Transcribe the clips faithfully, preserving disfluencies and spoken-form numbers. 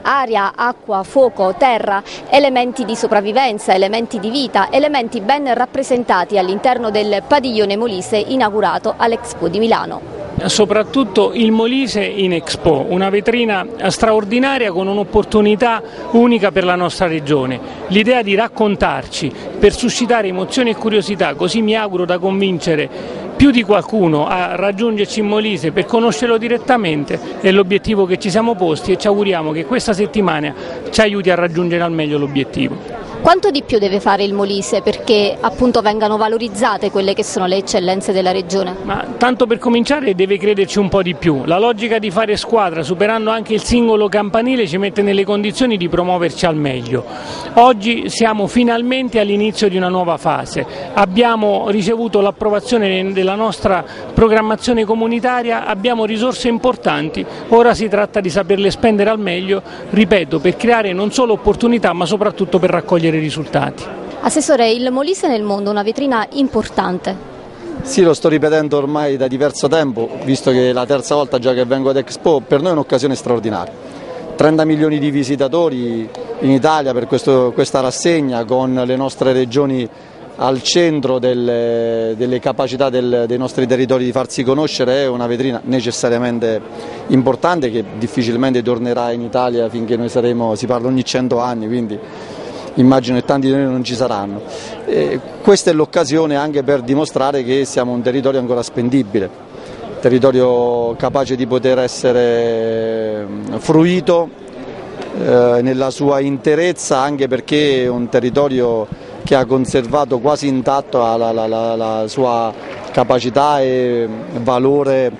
aria, acqua, fuoco, terra, elementi di sopravvivenza, elementi di vita, elementi ben rappresentati all'interno del padiglione Molise inaugurato all'Expo di Milano. Soprattutto il Molise in Expo, una vetrina straordinaria con un'opportunità unica per la nostra regione, l'idea di raccontarci per suscitare emozioni e curiosità, così mi auguro da convincere più di qualcuno a raggiungerci in Molise per conoscerlo direttamente, è l'obiettivo che ci siamo posti e ci auguriamo che questa settimana ci aiuti a raggiungere al meglio l'obiettivo. Quanto di più deve fare il Molise perché appunto vengano valorizzate quelle che sono le eccellenze della regione? Ma tanto per cominciare deve crederci un po' di più, la logica di fare squadra superando anche il singolo campanile ci mette nelle condizioni di promuoverci al meglio. Oggi siamo finalmente all'inizio di una nuova fase, abbiamo ricevuto l'approvazione della nostra programmazione comunitaria, abbiamo risorse importanti, ora si tratta di saperle spendere al meglio, ripeto, per creare non solo opportunità ma soprattutto per raccogliere risultati. Assessore, il Molise nel mondo è una vetrina importante. Sì, lo sto ripetendo ormai da diverso tempo, visto che è la terza volta già che vengo ad Expo, per noi è un'occasione straordinaria. trenta milioni di visitatori in Italia per questo, questa rassegna con le nostre regioni al centro delle, delle capacità del, dei nostri territori di farsi conoscere, è una vetrina necessariamente importante che difficilmente tornerà in Italia finché noi saremo, si parla ogni cento anni, quindi immagino che tanti di noi non ci saranno. E questa è l'occasione anche per dimostrare che siamo un territorio ancora spendibile, territorio capace di poter essere fruito eh, nella sua interezza, anche perché è un territorio che ha conservato quasi intatto la, la, la, la sua capacità e valore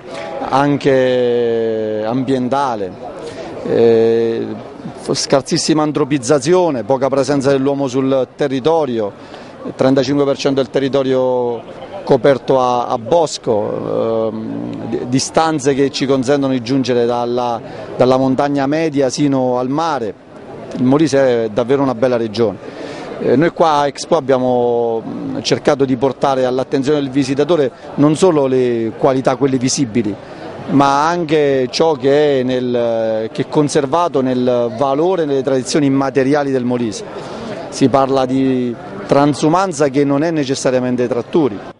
anche ambientale. Eh, scarsissima antropizzazione, poca presenza dell'uomo sul territorio, trentacinque per cento del territorio coperto a, a bosco, eh, distanze che ci consentono di giungere dalla, dalla montagna media sino al mare. Il Molise è davvero una bella regione. Eh, noi qua a Expo abbiamo cercato di portare all'attenzione del visitatore non solo le qualità, quelle visibili, ma anche ciò che è, nel, che è conservato nel valore e nelle tradizioni immateriali del Molise. Si parla di transumanza che non è necessariamente tratturi,